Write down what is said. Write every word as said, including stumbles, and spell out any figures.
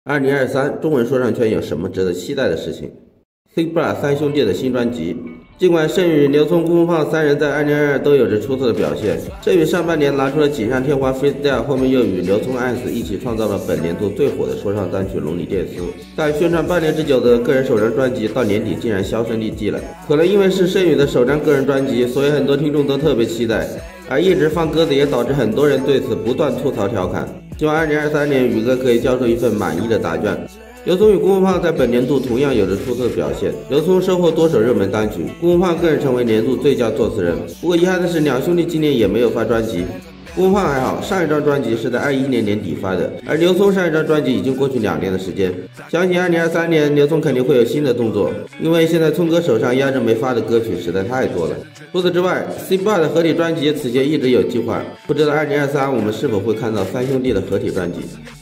二零二三中文说唱圈有什么值得期待的事情 ？C B A 三兄弟的新专辑。尽管盛宇、刘聪、顾胖三人在二零二二都有着出色的表现，盛宇上半年拿出了锦上添花 freestyle， 后面又与刘聪、艾斯一起创造了本年度最火的说唱单曲《龙里电丝》。但宣传半年之久的个人首张专辑到年底竟然销声匿迹了。可能因为是盛宇的首张个人专辑，所以很多听众都特别期待，而一直放鸽子也导致很多人对此不断吐槽调侃。希望二零二三年宇哥可以交出一份满意的答卷。刘聪与顾胖在本年度同样有着出色的表现，刘聪收获多首热门单曲，顾胖更是成为年度最佳作词人。不过遗憾的是，两兄弟今年也没有发专辑。顾胖还好，上一张专辑是在二一年年底发的，而刘聪上一张专辑已经过去两年的时间。相信二零二三年刘聪肯定会有新的动作，因为现在聪哥手上压着没发的歌曲实在太多了。除此之外 ，C B A 的合体专辑此前一直有计划，不知道二零二三我们是否会看到三兄弟的合体专辑。